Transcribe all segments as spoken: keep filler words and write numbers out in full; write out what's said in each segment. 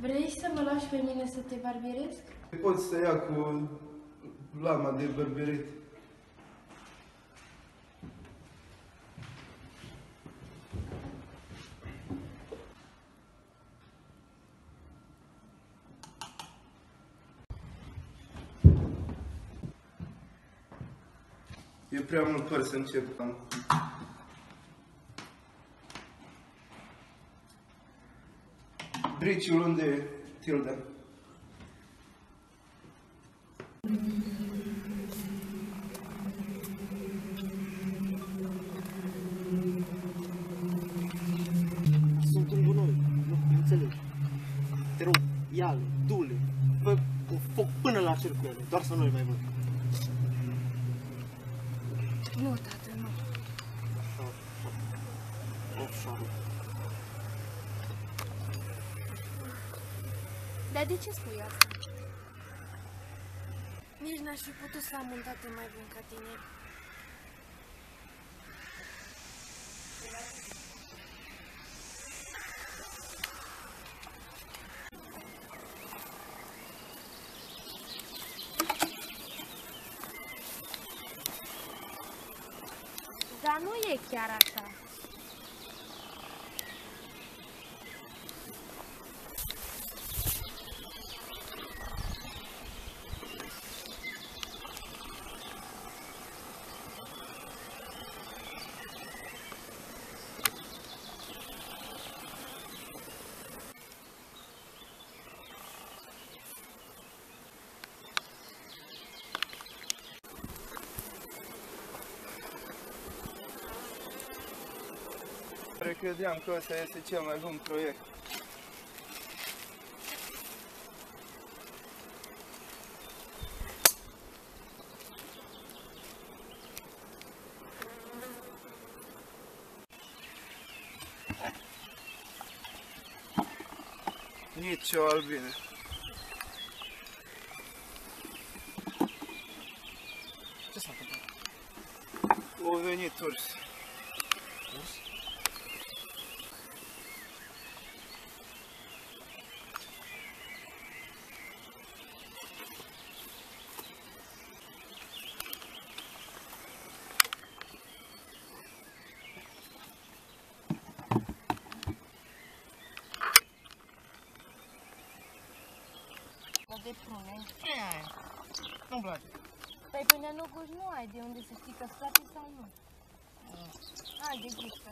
Vrei să mă lași pe mine să te barbieresc? Poți să ia cu lama de bărbierit. E prea mult păr să încep acum. Briciul unde e, Tilda? Sunt un gunoi, nu înțelegi. Te rog, ia-le, du-le, fă un foc până la cer cu ele, doar să nu-l mai văd. Nu, tată, nu. Offshore. Dar de ce spui asta? Nici n-aș fi putut să am un tată mai bun ca tine. Dar nu e chiar așa. Credeam că ăsta este cel mai bun proiect. Nici o albine. Ce s-a întâmplat? Au venit urs. Urs? De prune. Ce e aia? Nu-mi place. Păi până nu guși nu ai de unde să știi că-ți place sau nu. Hai de ghiță.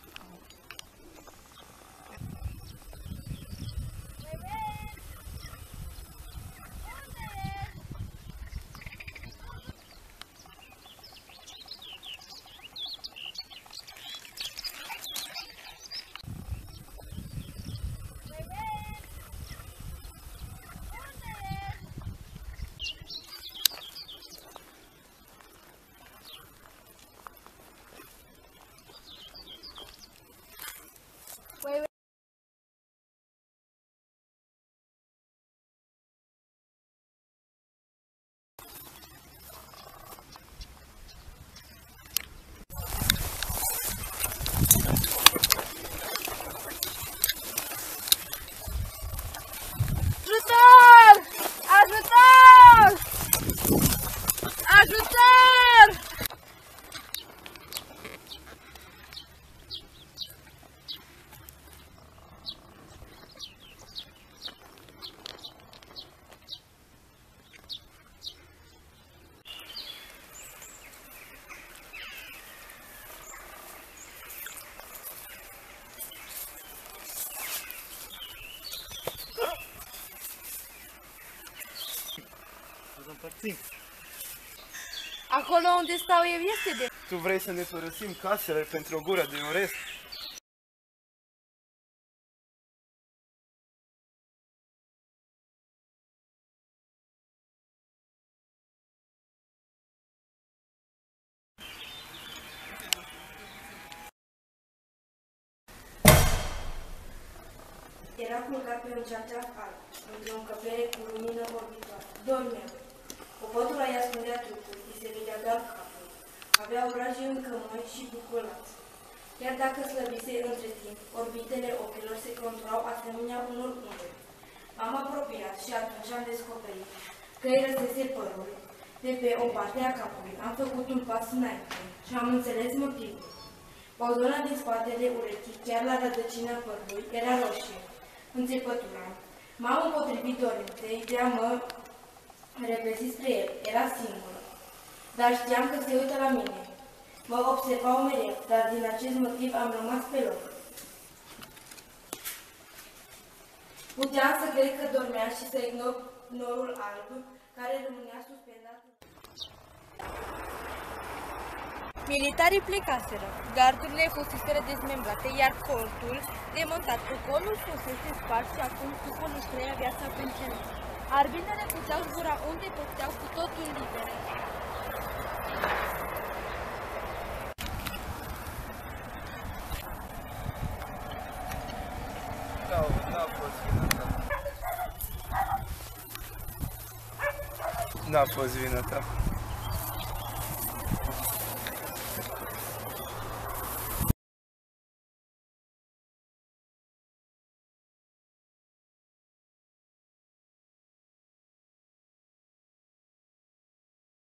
Ajutor! Ajutor! Ajutor! Acolo unde stau eu este de... Tu vrei să ne părăsim casele pentru o gură de orez? Era culcat pe un cearceaf alb, într-o încăpere cu lumină orbitoare. Dormea. O pătură îi ascundea trupul, îi se vedea doar capul. Avea obraje încămăi și buculați. Iar dacă slăbise între timp, orbitele ochilor se conturau asemenea unor umbre. M-am apropiat și atunci am descoperit că îi răsese părul de pe o parte a capului. Am făcut un pas înainte și am înțeles motivul. O zonă din spatele urechii, chiar la rădăcina părului, era roșie. Înțepătura. M-am împotrivit dorinței de a mă repezi spre el. Era singur. Dar știam că se uită la mine. Mă observau mereu, dar din acest motiv am rămas pe loc. Puteam să cred că dormea și să ignor norul alb, care rămânea suspendat. Militarii plecaseră, gardurile fuseseră dezmembrate, iar cortul demontat. Ocolul fusese spart și acum trupul își trăia viața pe încerc. Arbitrele puteau zbura unde puteau cu totul libere. Da, n-a fost vina ta. N-a fost vina ta.